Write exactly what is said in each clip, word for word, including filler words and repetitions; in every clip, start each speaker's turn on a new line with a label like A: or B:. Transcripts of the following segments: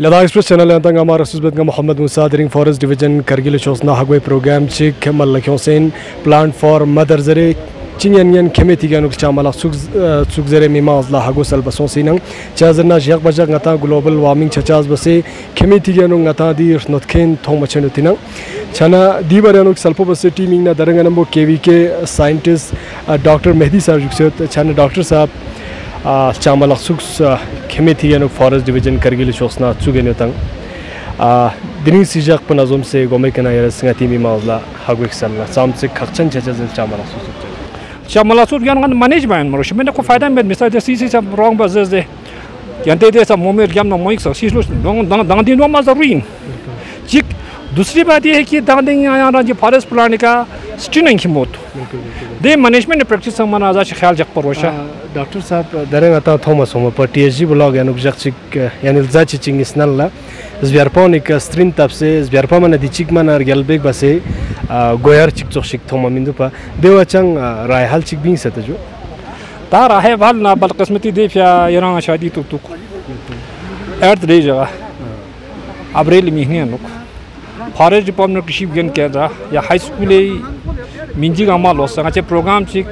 A: Ladakh express channel अंतंग हमारा सुबह का मोहम्मद मूसा दरिंग फॉरेस्ट डिवीजन करगिल चोसना हगवे प्रोग्राम चिक मल्लख हुसैन प्लांट फॉर मदर जरे चिंयन खेमेती का नुक चामला सुग सुग जरे मिमाजला हगो सल बसों सिनंग चाजरना जग बजक ngata ग्लोबल वार्मिंग चचाज बसे खेमेती का नुक ngata दी नोटखेन थोंग मचन तिनंग छना दी बारे नुक सल्पो बसे टीमिंग ना दरंग नंबो केवी के साइंटिस्ट डॉक्टर मेहदी साहब जुक्सत छना डॉक्टर साहब चामला सुग खेमेती का नुक फॉरेस्ट डिवीजन करगिल चोसना चुगेन तंग दिनिंग सिजक पनाजोम से गोमे कना यार संगति मिमाजला हगो एक्सलना साम से खचन चचाज चामला सुग
B: Chamala sud yan kan management maro shimena ko faida med misa de sisi sa wrong bazes de yante de sa momer gam na moik sa sisu dong dang dang din ma zaruin chik दूसरी बात ये है कि दांग दिन यहाँ राज्य forest plan का string की मौत दे मैनेजमेंट ने प्रैक्टिस संग आजा से ख्याल जग पर रोशा
A: डॉक्टर साहब दरेंग आता थॉमस होम पर टीएसजी ब्लॉग यानी जग चिक यानी जाची चिंग इसनल ला ज़्यारपान एक स्ट्रिंग तब से ज़्यारपा मन दिचिक मन और गैलबेग बसे गोयर चिक चोशिक थोमा मिंदु पा देवाचंग रायहाल चिक बिंग से तजो
B: तार आहे वाल ना बलकिस्मती देव या यरां शादी तुक तुक अर्थ दे जगह अब्रेल महीने नुक फॉरेस्ट डिपार्टमेंट कृषि विज्ञान केंद्र या हाई स्कूल मिंजी गामा लोस संगाचे प्रोग्राम चिक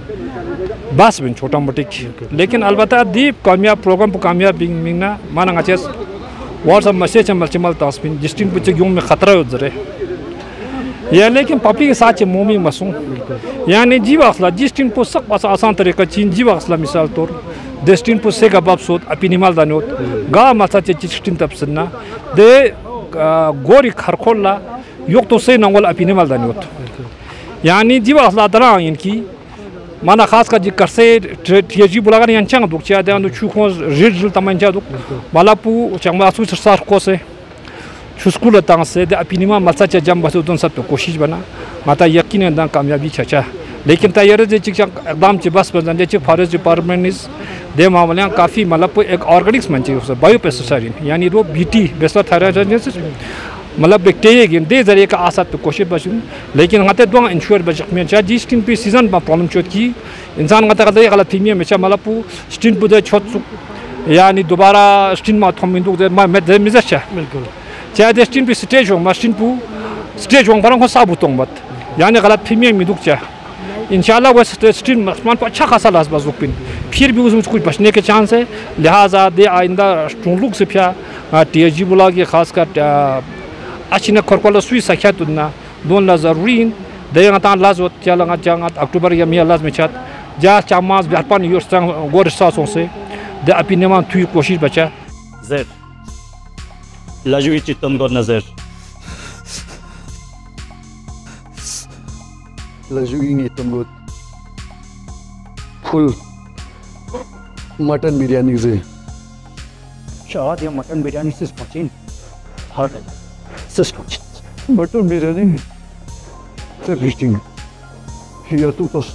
B: बस बिन छोटा मोटिक लेकिन अलबत्ता दीप कामयाब प्रोग्राम पर कामयाब बिंग मिंगना माना गाचे व्हाट्सएप मैसेज चमल चमल तास्पिन डिस्ट्रिक्ट पुचे यूं में खतरा उजरे या लेकिन पब्लिक के साथ मोमी मसूं यानी जीवा असला डिस्ट्रिक्ट पर सब आसान तरीका चीन जीवा असला मिसाल तौर डिस्ट्रिक्ट पर से गबाब सोत अपिनिमाल दानोत गा मसा चे डिस्ट्रिक्ट तपसना दे गोरी खरखोला योग तो से नंगल अपिनिमाल दानोत यानी जीवा असला दरा इनकी माना खास का जी करसे टीएजी बुलाकर यांचंग दुख चाहे दानु चुखों रिजल तमंचा दुख बालापू चंगा असु सरसार को से चुस्कुल तांग से दे अपिनिमा मसा चे जम बस उतन सब कोशिश बना माता यकीन दां कामयाबी चचा लेकिन तैयार जे चिक एकदम चे बस बन जे फॉरेस्ट डिपार्टमेंट इस दे मामले काफ़ी मतलब एक ऑर्गेनिक्स मंचे उसे बायो पेस्टिसाइड यानी रो बीटी बेसला थायराइड मतलब बैक्टीरिया गेम दे जरिए का आसात पे कोशिश बचूं लेकिन हमारे दोनों इंश्योर बचक में चाहे जिस स्किन पे सीजन में प्रॉब्लम चोट की इंसान का तक गलत फीमिया में चाहे मतलब पू स्किन पे दे छोट सुख यानी दोबारा स्किन में थम इंदुक दे मैं मैं मिज़ा चाहे बिल्कुल चाहे दे स्किन पे स्टेज हो मशीन पू स्टेज हो पर हम साबुत हों बत यानी गलत फीमिया में दुख चाहे इंशाल्लाह वो स्किन मस्मान पर अच्छा खासा लाज बाजुक पिन फिर भी उसमें कुछ बचने के चांस है लिहाजा दे आइंदा स्ट्रोंग से फिर टीएसजी बुला के खास कर अचिना खरकोला सुई सख्या तुन्ना दोन लाजरीन देंगा तान लाजोत चलंगा जंगा अक्टूबर या मिया लाज में चात जा चामाज व्यापार यूर संग गोर सासों से दे अपिनेमा तुई कोशिश बचा
C: ज़ेर लाजुई चित्तन को नज़र
D: लाजुई ने तुमको फुल मटन बिरयानी से
C: शायद ये मटन बिरयानी से पहुँची हाँ
D: मटन बिरयानी से फिशिंग हियर तू तो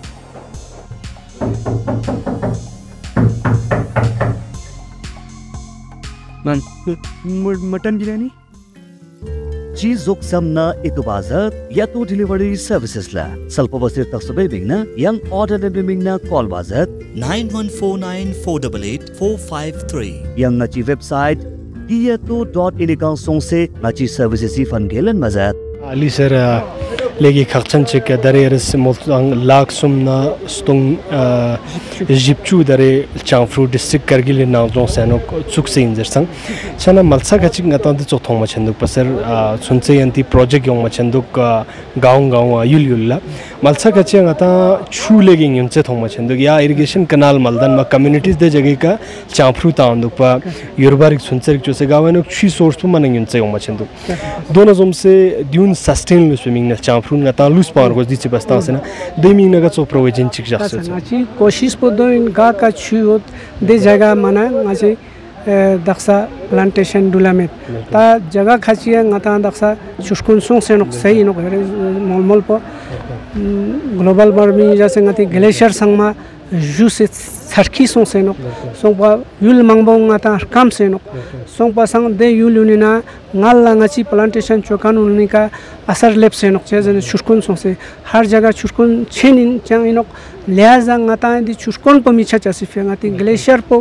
E: मन मटन बिरयानी चीज जोक समना इतुबाजत या तो डिलीवरी सर्विसेस ला सल्पो बसिर तक सबे बिंगना यंग ऑर्डर ले बिंगना कॉल बाजत
F: nine one four nine four eight eight four five three
E: यंग नची website diato dot in account song से नची सर्विसेस ही फन गेलन मजात
A: Ali sir legi khakchan chek dare res moltang lak sumna stung jipchu dare changfru district kargil na zong sano chuk se injer sang chana malsa gachik ngata de chothong ma chenduk pasar sunche yanti project yong ma chenduk gaung gaung yul yul la malsa gachi ngata chu legi yunche thong ma chenduk ya irrigation canal maldan ma communities de jagi ka changfru ta anduk pa yurbarik sunche rik chose gawanuk chi source ma nang yunche yong ma chenduk dono zom se dyun sustainable swimming na changfru ngata lus power go dichi basta se na deming na ga so provision chik jasse
G: ngachi कोशिश पदो इनका का छुयोत दे जगह मना ngachi Daksha plantation डुलामेट ता जगह खाचिया ngata दक्सा चुस्कुन सोंग से नक सही नक मोलमोल प ग्लोबल वार्मिंग जैसे ngati ग्लेशियर संगमा जुस सरकी सोंग से नक सोंग पा युल मंगबो ngata काम से नक सोंग पा संग दे युल युनिना ngalla ngachi प्लांटेशन चोकान उनिका असर लेप से नक जैसे चुस्कुन सोंग से हर जगह चुस्कुन छेनिन चांग इनक लिहाजा ngata दि चुस्कुन प मिछा चसिफे ngati ग्लेशियर प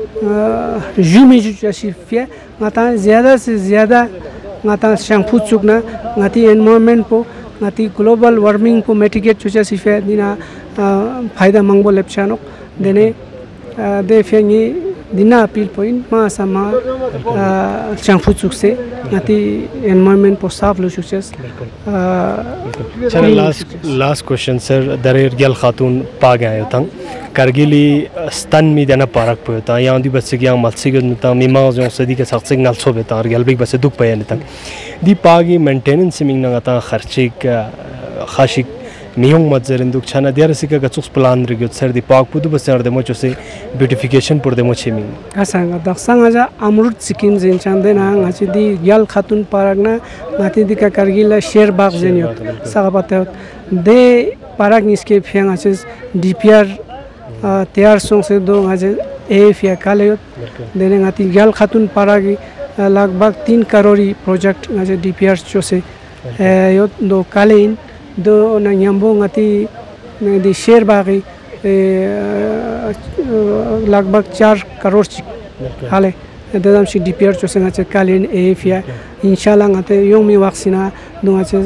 G: जुमी जुचासी फिया ngata ज़्यादा से ज़्यादा ngata शंफू चुकना ngati एनवायरनमेंट पो ngati ग्लोबल वार्मिंग पो मिटिगेट जुचासी फिया दिना फायदा मंगबो लेपचानो देने दे फेंगी दिना अपील पॉइंट मा sama शंफू चुक से ngati एनवायरनमेंट पो साफ लो जुचस
A: चलो लास्ट लास्ट क्वेश्चन सर दरेर गल खातून पा गए तंग करगिली स्तन में देना पारक पे होता यहाँ दी बच्चे क्या मत्स्य के नता मीमा जो सदी के साथ सिग्नल सो बेता और गल भी बच्चे दुख पाया नहीं तंग दी पागी मेंटेनेंस में ना गता खर्चे का खाशिक मियोंग मज़र दुख छाना दिया रसी का गचुस प्लान रिग्योत सर दी पाग पुदु बच्चे अर्धे मोचो से ब्यूटिफिकेशन पुर दे मोचे मिंग
G: असंग दक्षांग आजा अमृत सिक्किम जेन चांदे ना ngaci di gyal khatun parak na ngati di ka kargila share bag zen yot sagapate de parak niske phiang aches dpr tayar song se do ngace af ya kalayot dene ngati gyal khatun paragi lagbag तीन करोड़ी project ngace dpr chose yot do kalein do na nyambo ngati di share bagi लगभग चार करोड़ हाले दादम सी DPR चोसे ngace kalin efia inshallah ngate yomi waksina do ngace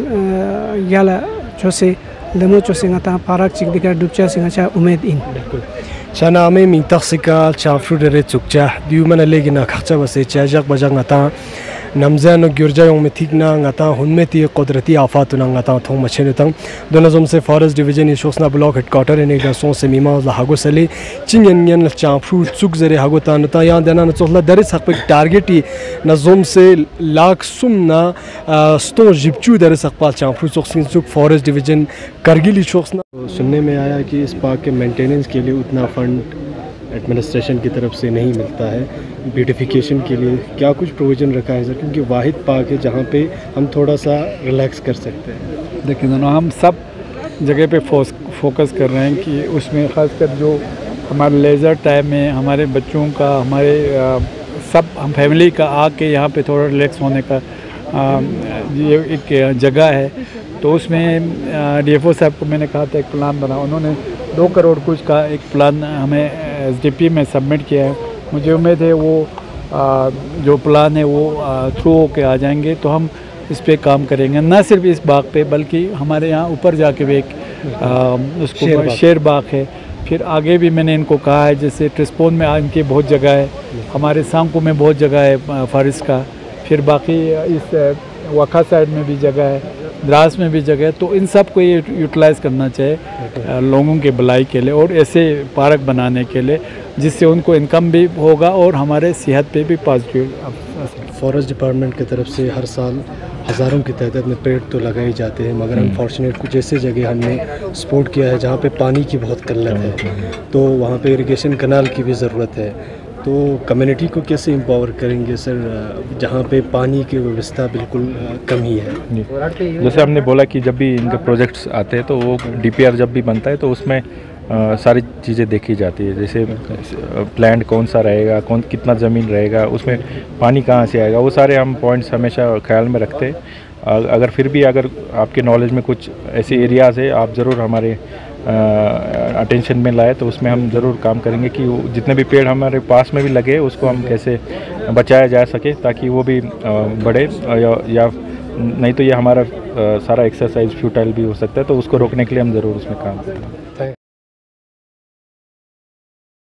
G: yala chose demo chose ngata parak chik dikar dupcha singacha umed in
A: chana ame mi taxika chafru dere chukcha diu mana legina khacha base chajak bajak ngata नमज़ान गिरजा में ठीक ना ngata हुनमेती कुदरती आफात ना ngata थों मछने तंग दोनों जोम से फॉरेस्ट डिवीजन इशोसना ब्लॉक हेडक्वार्टर इन एक सों से मीमा लागो सले चिंयन यन चाफ्रू चुक जरे हागो तानता यहाँ देना न चोला दरे सक पे टारगेट ही न जोम से लाख सुम ना स्टो जिप्चू दरे सक पाल चाफ्रू चुक सिंह चुक फॉरेस्ट डिवीजन करगिल इशोसना सुनने में आया कि इस पार्क के मेंटेनेंस के लिए उतना फंड एडमिनिस्ट्रेशन की तरफ से नहीं मिलता है ब्यूटिफिकेशन के लिए क्या कुछ प्रोविज़न रखा है सर क्योंकि वाहिद पार्क है जहाँ पे हम थोड़ा सा रिलैक्स कर सकते हैं।
H: देखिए दोनों हम सब जगह पे फोकस कर रहे हैं कि उसमें ख़ासकर जो हमारे लेज़र टाइम में हमारे बच्चों का हमारे आ, सब हम फैमिली का आके यहाँ पे थोड़ा रिलैक्स होने का आ, ये एक जगह है। तो उसमें डी एफ ओ साहब को मैंने कहा था एक प्लान बना, उन्होंने दो करोड़ कुछ का एक प्लान हमें एस डी पी में सबमिट किया है। मुझे उम्मीद है वो आ, जो प्लान है वो थ्रू होके आ जाएंगे तो हम इस पे काम करेंगे, न सिर्फ इस बाग पे बल्कि हमारे यहाँ ऊपर जाके भी एक आ, उसको शेर बाग, शेर बाग है। फिर आगे भी मैंने इनको कहा है जैसे ट्रिस्पोन में इनकी बहुत जगह है, हमारे सांको में बहुत जगह है फारिस का, फिर बाकी इस वखा साइड में भी जगह है, द्रास में भी जगह है। तो इन सब को ये यूटिलाइज़ करना चाहिए लोगों के भलाई के लिए और ऐसे पार्क बनाने के लिए जिससे उनको इनकम भी होगा और हमारे सेहत पे भी पॉजिटिव।
A: फॉरेस्ट डिपार्टमेंट की तरफ से हर साल हज़ारों की तादाद में पेड़ तो लगाए जाते हैं मगर अनफॉर्चुनेट कुछ ऐसे जगह हमने सपोर्ट किया है जहाँ पे पानी की बहुत किल्लत है, तो वहाँ पे इरिगेशन कनाल की भी ज़रूरत है। तो कम्युनिटी को कैसे एम्पावर करेंगे सर जहाँ पे पानी की व्यवस्था बिल्कुल कम ही है?
I: जैसे हमने बोला कि जब भी इनके प्रोजेक्ट्स आते हैं तो वो डीपीआर जब भी बनता है तो उसमें आ, सारी चीज़ें देखी जाती है, जैसे प्लांट कौन सा रहेगा, कौन कितना ज़मीन रहेगा, उसमें पानी कहाँ से आएगा, वो सारे हम पॉइंट्स हमेशा ख्याल में रखते हैं। अगर फिर भी अगर आपके नॉलेज में कुछ ऐसे एरियाज़ है आप ज़रूर हमारे अटेंशन में लाए तो उसमें हम ज़रूर काम करेंगे कि जितने भी पेड़ हमारे पास में भी लगे उसको हम कैसे बचाया जा सके ताकि वो भी बढ़े, या, या नहीं तो ये हमारा सारा एक्सरसाइज फ्यूटाइल भी हो सकता है, तो उसको रोकने के लिए हम ज़रूर उसमें काम करेंगे।